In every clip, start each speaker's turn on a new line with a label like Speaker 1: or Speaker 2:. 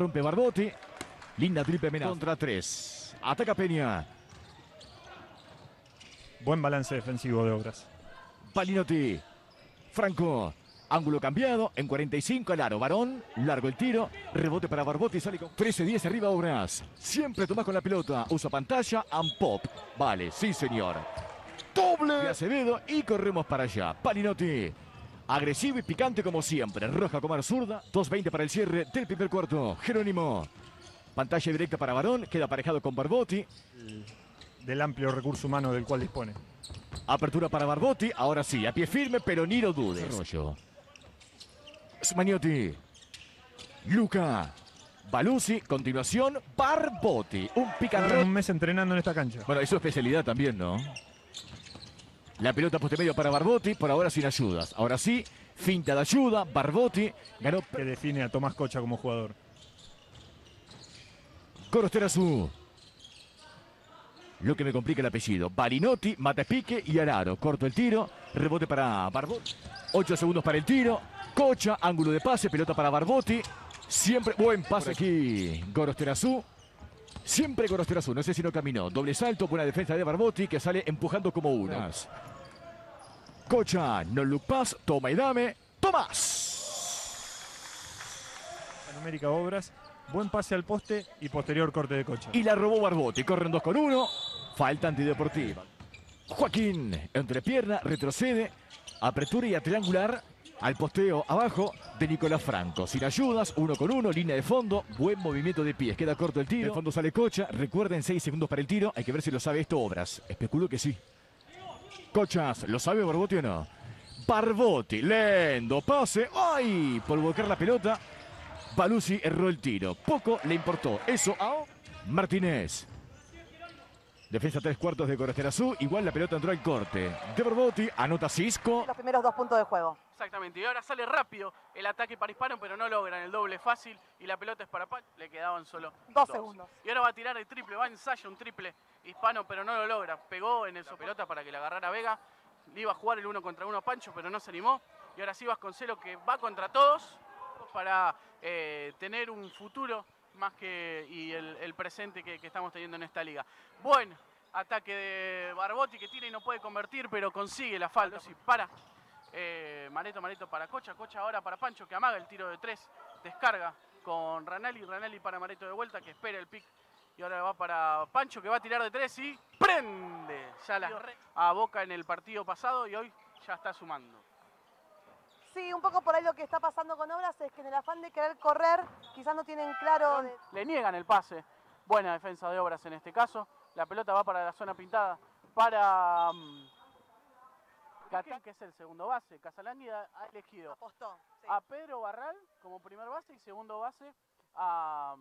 Speaker 1: rompe Barbotti. Linda triple amenaza. Contra 3. Ataca Peña.
Speaker 2: Buen balance defensivo de Obras.
Speaker 1: Palinotti. Franco. Ángulo cambiado. En 45 al aro. Barón. Largo el tiro. Rebote para Barbotti. Sale con 13-10 arriba Obras. Siempre Tomás con la pelota. Usa pantalla. And pop. Vale. Sí, señor. Doble de Acevedo. Y corremos para allá. Palinotti. Agresivo y picante como siempre. Roja Comar zurda. 2:20 para el cierre del primer cuarto. Jerónimo. Pantalla directa para Barón. Queda aparejado con Barbotti.
Speaker 2: Del amplio recurso humano del cual dispone.
Speaker 1: Apertura para Barbotti. Ahora sí, a pie firme, pero ni lo dudes. Smagnotti. Luca. Baluzzi. Continuación, Barbotti. Un pick and roll.
Speaker 2: Un mes entrenando en esta cancha.
Speaker 1: Bueno, es su especialidad también, ¿no? La pelota poste medio para Barbotti. Por ahora sin ayudas. Ahora sí, finta de ayuda. Barbotti ganó.
Speaker 2: Que define a Tomás Cocha como jugador.
Speaker 1: Gorosterazú. Lo que me complica el apellido. Balinotti, mata pique y Araro. Corto el tiro. Rebote para Barbotti. 8 segundos para el tiro. Cocha, ángulo de pase. Pelota para Barbotti. Siempre buen pase aquí. Gorosterazú. Siempre Gorosterazú. No sé si no caminó. Doble salto. Buena defensa de Barbotti que sale empujando como unas. Cocha, no look pass. Toma y dame. Tomás.
Speaker 2: Numérica Obras. Buen pase al poste y posterior corte de Cocha.
Speaker 1: Y la robó Barbotti. Corren 2 con 1. Falta antideportiva. Joaquín, entrepierna, retrocede. Apertura y a triangular. Al posteo abajo de Nicolás Franco. Sin ayudas, 1 con 1. Línea de fondo. Buen movimiento de pies. Queda corto el tiro. De fondo sale Cocha. Recuerden 6 segundos para el tiro. Hay que ver si lo sabe esto Obras. Especulo que sí. Cochas, ¿lo sabe Barbotti o no? Barbotti, lento pase. ¡Ay! Por volcar la pelota. Baluzzi erró el tiro. Poco le importó. Eso a Martínez. Defensa 3/4 de Gorosterazú. Igual la pelota entró al corte. De Barbotti. Anota Cisco.
Speaker 3: Los primeros 2 puntos de juego.
Speaker 4: Exactamente. Y ahora sale rápido el ataque para Hispano, pero no logran el doble fácil. Y la pelota es para Pancho. Le quedaban solo
Speaker 3: 2 segundos.
Speaker 4: Y ahora va a tirar el triple. Va a ensayar un triple Hispano, pero no lo logra. Pegó en esa pelota para que la agarrara Vega. Le iba a jugar el 1 contra 1 a Pancho, pero no se animó. Y ahora sí Vasconcelos que va contra todos para tener un futuro más que el presente que estamos teniendo en esta liga. Buen ataque de Barbotti que tiene y no puede convertir, pero consigue la falta. Sí, para Mareto para Cocha. Cocha ahora para Pancho que amaga el tiro de 3. Descarga con Ranelli. Ranelli para Mareto de vuelta que espera el pick. Y ahora va para Pancho que va a tirar de 3 y prende. Ya la a Boca en el partido pasado y hoy ya está sumando.
Speaker 3: Sí, un poco por ahí lo que está pasando con Obras es que en el afán de querer correr, quizás no tienen claro...
Speaker 4: Le niegan el pase. Buena defensa de Obras en este caso. La pelota va para la zona pintada. Para Catán, que es el segundo base. Casalani ha elegido
Speaker 3: Apostó, sí.
Speaker 4: a Pedro Barral como primer base y segundo base a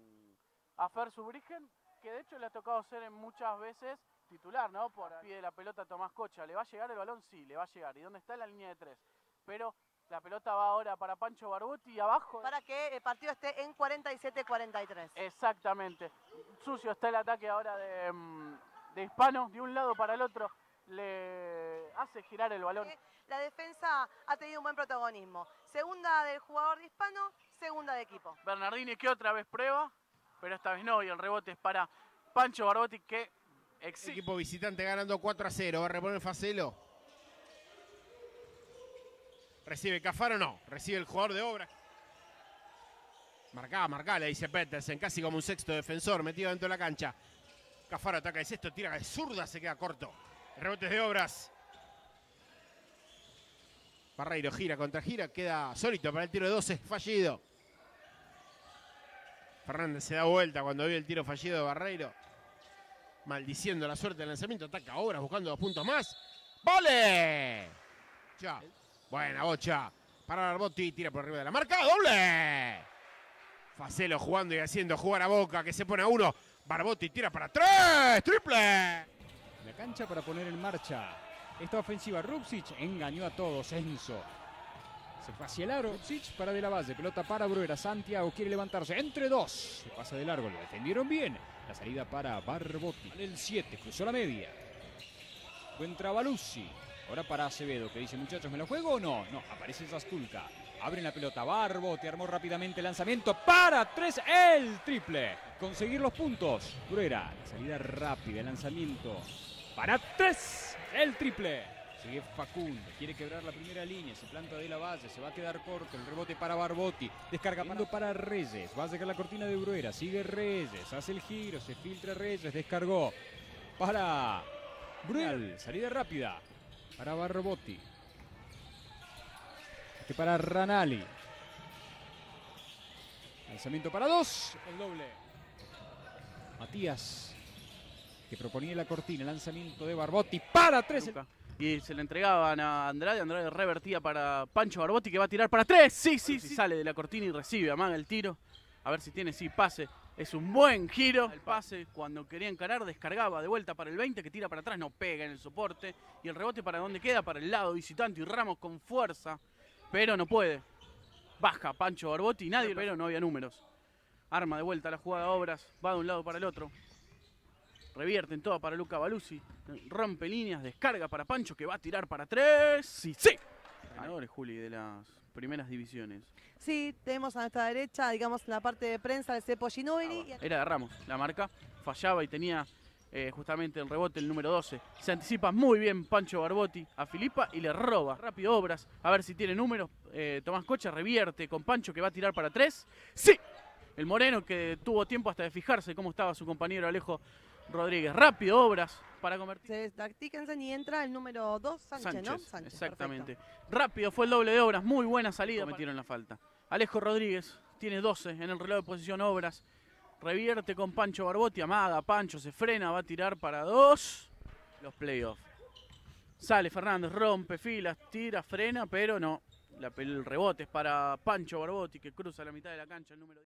Speaker 4: Fer Subrigen, que de hecho le ha tocado ser muchas veces titular, ¿no? Por pide la pelota a Tomás Cocha. ¿Le va a llegar el balón? Sí, le va a llegar. ¿Y dónde está la línea de 3? Pero la pelota va ahora para Pancho Barbotti y abajo.
Speaker 3: Para que el partido esté en 47-43.
Speaker 4: Exactamente. Sucio está el ataque ahora de Hispano. De un lado para el otro le hace girar el balón.
Speaker 3: La defensa ha tenido un buen protagonismo. Segunda del jugador de Hispano, segunda de equipo.
Speaker 4: Bernardini que otra vez prueba, pero esta vez no. Y el rebote es para Pancho Barbotti que exige.
Speaker 5: Equipo visitante ganando 4-0. Va a reponer Facelo. Recibe Cafaro, no. Recibe el jugador de Obras. Marcá, le dice Petersen. Casi como un sexto defensor metido dentro de la cancha. Cafaro ataca de sexto, tira de zurda, se queda corto. Rebotes de Obras. Barreiro gira contra gira. Queda solito para el tiro de 12. Fallido. Fernández se da vuelta cuando ve el tiro fallido de Barreiro. Maldiciendo la suerte del lanzamiento. Ataca Obras buscando 2 puntos más. ¡Vole! Ya. Buena bocha para Barbotti, tira por arriba de la marca, ¡doble! Facelo jugando y haciendo jugar a Boca, que se pone a 1. Barbotti tira para 3, ¡triple!
Speaker 6: La cancha para poner en marcha esta ofensiva. Rupsic engañó a todos, Enzo. Se fue hacia el aro, Rupsic para de la base, pelota para Bruera. Santiago quiere levantarse, entre 2. Se pasa de largo, lo defendieron bien. La salida para Barbotti, el 7, cruzó la media. Encuentra Baluzzi. Ahora para Acevedo, que dice, muchachos, ¿me lo juego o no? No, aparece Zasculka. Abren la pelota, Barbotti armó rápidamente el lanzamiento para 3, el triple. Conseguir los puntos. Bruera, salida rápida, el lanzamiento para 3, el triple. Sigue Facundo, quiere quebrar la primera línea, se planta de la base, se va a quedar corto, el rebote para Barbotti, descarga para Reyes, va a sacar la cortina de Bruera, sigue Reyes, hace el giro, se filtra Reyes, descargó para Bruera, salida rápida para Barbotti. Para Ranali. Lanzamiento para 2. El doble. Matías, que proponía la cortina. Lanzamiento de Barbotti para 3.
Speaker 4: Y se le entregaban a Andrade. Andrade revertía para Pancho Barbotti, que va a tirar para 3. Sí. Sale de la cortina y recibe, amaga el tiro. A ver si tiene, pase. Es un buen giro. El pase, cuando quería encarar, descargaba de vuelta para el 20, que tira para atrás, no pega en el soporte. Y el rebote para donde queda, para el lado visitante. Y Ramos con fuerza. Pero no puede. Baja Pancho Barbotti, nadie, pero no había números. Arma de vuelta la jugada Obras, va de un lado para el otro. Revierten toda para Luca Baluzzi. Rompe líneas, descarga para Pancho, que va a tirar para 3. Sí. Ganadores, Juli, de las primeras divisiones.
Speaker 3: Sí, tenemos a nuestra derecha, digamos, en la parte de prensa de Cepo Ginóbili.
Speaker 4: Era de Ramos, la marca. Fallaba y tenía justamente el rebote el número 12. Se anticipa muy bien Pancho Barbotti a Filipa y le roba. Rápido Obras, a ver si tiene números. Tomás Cocha revierte con Pancho, que va a tirar para 3. ¡Sí! El moreno, que tuvo tiempo hasta de fijarse cómo estaba su compañero Alejo Rodríguez. Rápido Obras para convertir.
Speaker 3: Se Dickinson y entra el número 2, Sánchez, ¿no? Sánchez,
Speaker 4: exactamente.
Speaker 3: Perfecto.
Speaker 4: Rápido fue el doble de Obras, muy buena salida. Metieron la falta. Alejo Rodríguez tiene 12 en el reloj de posición Obras. Revierte con Pancho Barbotti, amaga, Pancho se frena, va a tirar para 2. Los playoffs. Sale Fernández, rompe filas, tira, frena, pero no. El rebote es para Pancho Barbotti, que cruza la mitad de la cancha, el número 10.